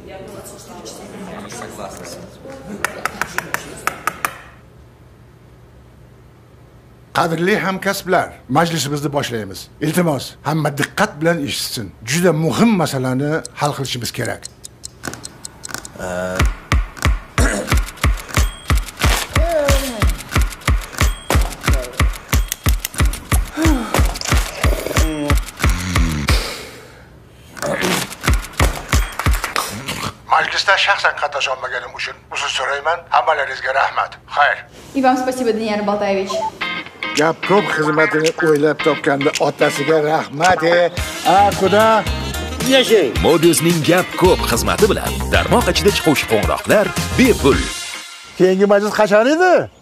Qadrli hamkasblar, majlisimizni boshlaymiz. Iltimos, hamma diqqat bilan eshitsin. Juda muhim masalani hal qilishimiz kerak. Majlisda shaxsan qatnasha olmaganim uchun uzr so'rayman. Hammalaringizga rahmat. Xayr. И вам спасибо, Даниэль Балтаевич. Gap ko'p xizmatini o'ylab topganda otasiga rahmat. Quda yashay. Modusning gap ko'p xizmati bilan tarmoq ichida chiquvchi qo'ng'iroqlar bepul. Keyingi majlis qachon edi?